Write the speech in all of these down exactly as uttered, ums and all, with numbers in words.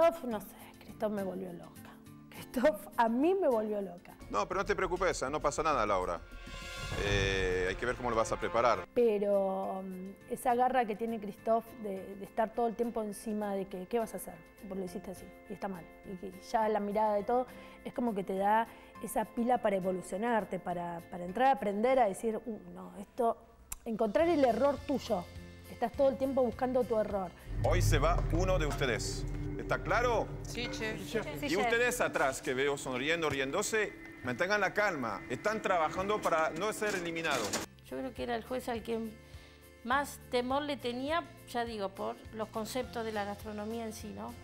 Christoph, no sé, Christoph me volvió loca. Christoph a mí me volvió loca. No, pero no te preocupes, no pasa nada, Laura. Eh, hay que ver cómo lo vas a preparar. Pero um, esa garra que tiene Christoph de, de estar todo el tiempo encima de que, ¿qué vas a hacer? Porque lo hiciste así y está mal. Y que ya la mirada de todo es como que te da esa pila para evolucionarte, para, para entrar a aprender a decir, uh, no, esto, encontrar el error tuyo. Estás todo el tiempo buscando tu error. Hoy se va uno de ustedes. ¿Está claro? Sí, chef. Sí, y ustedes atrás, que veo sonriendo, riéndose, mantengan la calma. Están trabajando para no ser eliminados. Yo creo que era el juez al que más temor le tenía, ya digo, por los conceptos de la gastronomía en sí, ¿no?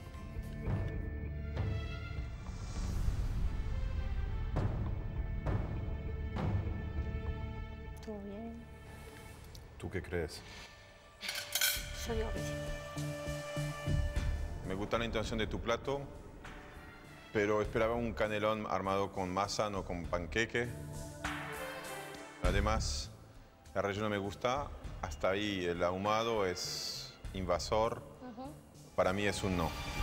¿Estuvo bien? ¿Tú qué crees? Yo digo que sí. Me gusta la intención de tu plato, pero esperaba un canelón armado con masa, no con panqueque. Además, el relleno me gusta. Hasta ahí el ahumado es invasor. Uh-huh. Para mí es un no.